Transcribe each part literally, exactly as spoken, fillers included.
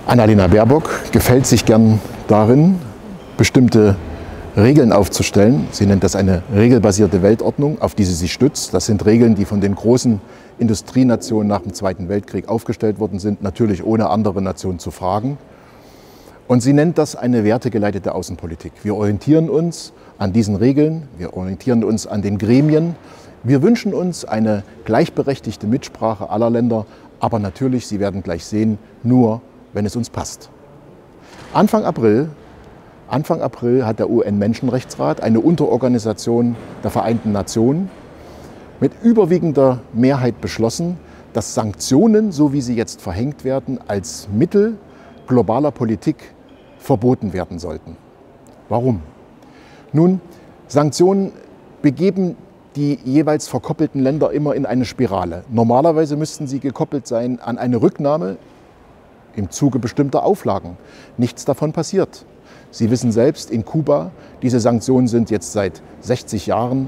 Annalena Baerbock gefällt sich gern darin, bestimmte Regeln aufzustellen. Sie nennt das eine regelbasierte Weltordnung, auf die sie sich stützt. Das sind Regeln, die von den großen Industrienationen nach dem Zweiten Weltkrieg aufgestellt worden sind, natürlich ohne andere Nationen zu fragen. Und sie nennt das eine wertegeleitete Außenpolitik. Wir orientieren uns an diesen Regeln, wir orientieren uns an den Gremien. Wir wünschen uns eine gleichberechtigte Mitsprache aller Länder, aber natürlich, Sie werden gleich sehen, nur wenn es uns passt. Anfang April, Anfang April hat der U N-Menschenrechtsrat, eine Unterorganisation der Vereinten Nationen, mit überwiegender Mehrheit beschlossen, dass Sanktionen, so wie sie jetzt verhängt werden, als Mittel globaler Politik verboten werden sollten. Warum? Nun, Sanktionen begeben die jeweils verkoppelten Länder immer in eine Spirale. Normalerweise müssten sie gekoppelt sein an eine Rücknahme im Zuge bestimmter Auflagen. Nichts davon passiert. Sie wissen selbst, in Kuba, diese Sanktionen sind jetzt seit sechzig Jahren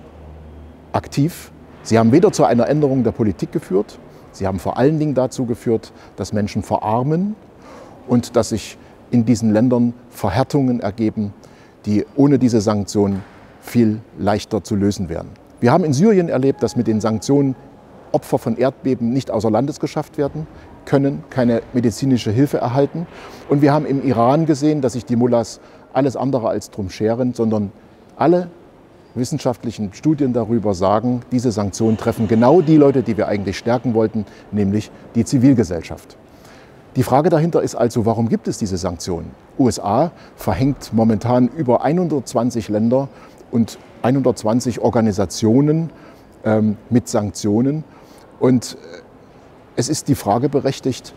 aktiv. Sie haben weder zu einer Änderung der Politik geführt, sie haben vor allen Dingen dazu geführt, dass Menschen verarmen und dass sich in diesen Ländern Verhärtungen ergeben, die ohne diese Sanktionen viel leichter zu lösen wären. Wir haben in Syrien erlebt, dass mit den Sanktionen Opfer von Erdbeben nicht außer Landes geschafft werden können, keine medizinische Hilfe erhalten. Und wir haben im Iran gesehen, dass sich die Mullahs alles andere als drum scheren, sondern alle wissenschaftlichen Studien darüber sagen, diese Sanktionen treffen genau die Leute, die wir eigentlich stärken wollten, nämlich die Zivilgesellschaft. Die Frage dahinter ist also, warum gibt es diese Sanktionen? U S A verhängt momentan über hundertzwanzig Länder und hundertzwanzig Organisationen ähm, mit Sanktionen. Und es ist die Frage berechtigt,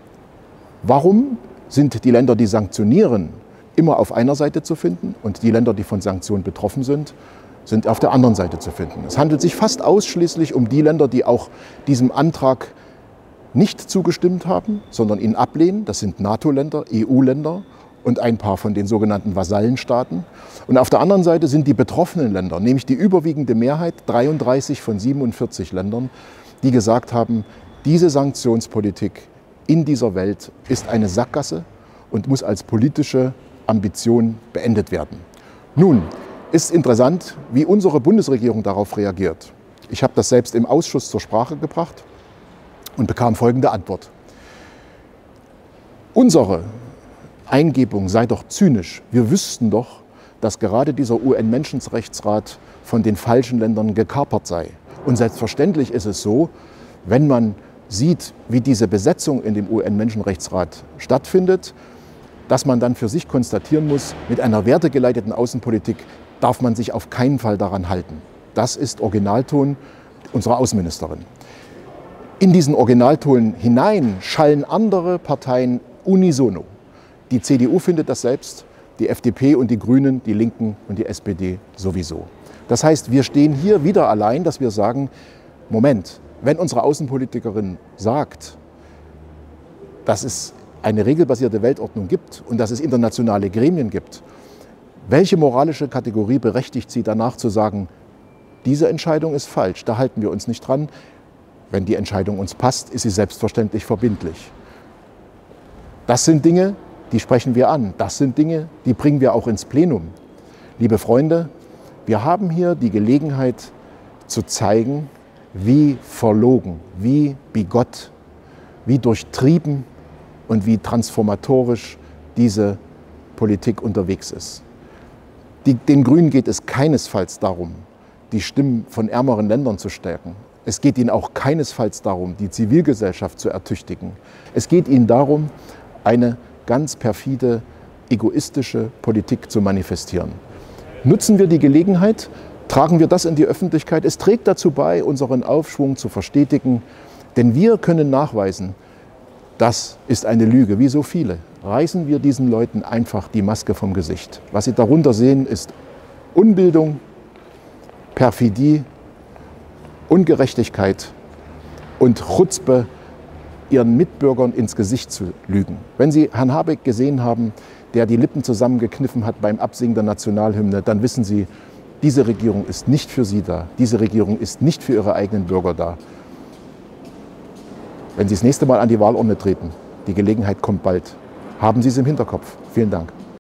warum sind die Länder, die sanktionieren, immer auf einer Seite zu finden und die Länder, die von Sanktionen betroffen sind, sind auf der anderen Seite zu finden. Es handelt sich fast ausschließlich um die Länder, die auch diesem Antrag nicht zugestimmt haben, sondern ihn ablehnen. Das sind NATO-Länder, E U-Länder und ein paar von den sogenannten Vasallenstaaten. Und auf der anderen Seite sind die betroffenen Länder, nämlich die überwiegende Mehrheit, dreiunddreißig von siebenundvierzig Ländern, die gesagt haben, diese Sanktionspolitik in dieser Welt ist eine Sackgasse und muss als politische Ambition beendet werden. Nun ist interessant, wie unsere Bundesregierung darauf reagiert. Ich habe das selbst im Ausschuss zur Sprache gebracht und bekam folgende Antwort. Unsere Eingebung sei doch zynisch. Wir wüssten doch, dass gerade dieser U N-Menschenrechtsrat von den falschen Ländern gekapert sei. Und selbstverständlich ist es so, wenn man sieht, wie diese Besetzung in dem U N-Menschenrechtsrat stattfindet, dass man dann für sich konstatieren muss, mit einer wertegeleiteten Außenpolitik darf man sich auf keinen Fall daran halten. Das ist Originalton unserer Außenministerin. In diesen Originalton hinein schallen andere Parteien unisono. Die C D U findet das selbst, die F D P und die Grünen, die Linken und die S P D sowieso. Das heißt, wir stehen hier wieder allein, dass wir sagen, Moment, wenn unsere Außenpolitikerin sagt, dass es eine regelbasierte Weltordnung gibt und dass es internationale Gremien gibt, welche moralische Kategorie berechtigt sie danach zu sagen, diese Entscheidung ist falsch, da halten wir uns nicht dran. Wenn die Entscheidung uns passt, ist sie selbstverständlich verbindlich. Das sind Dinge, die sprechen wir an. Das sind Dinge, die bringen wir auch ins Plenum. Liebe Freunde, wir haben hier die Gelegenheit zu zeigen, wie verlogen, wie bigott, wie durchtrieben und wie transformatorisch diese Politik unterwegs ist. Die, den Grünen geht es keinesfalls darum, die Stimmen von ärmeren Ländern zu stärken. Es geht ihnen auch keinesfalls darum, die Zivilgesellschaft zu ertüchtigen. Es geht ihnen darum, eine ganz perfide, egoistische Politik zu manifestieren. Nutzen wir die Gelegenheit, tragen wir das in die Öffentlichkeit. Es trägt dazu bei, unseren Aufschwung zu verstetigen, denn wir können nachweisen, das ist eine Lüge, wie so viele. Reißen wir diesen Leuten einfach die Maske vom Gesicht. Was sie darunter sehen, ist Unbildung, Perfidie, Ungerechtigkeit und Chutzpe, ihren Mitbürgern ins Gesicht zu lügen. Wenn Sie Herrn Habeck gesehen haben, der die Lippen zusammengekniffen hat beim Absingen der Nationalhymne, dann wissen Sie, diese Regierung ist nicht für Sie da. Diese Regierung ist nicht für ihre eigenen Bürger da. Wenn Sie das nächste Mal an die Wahlurne treten, Die Gelegenheit kommt bald. Haben Sie es im Hinterkopf. Vielen Dank.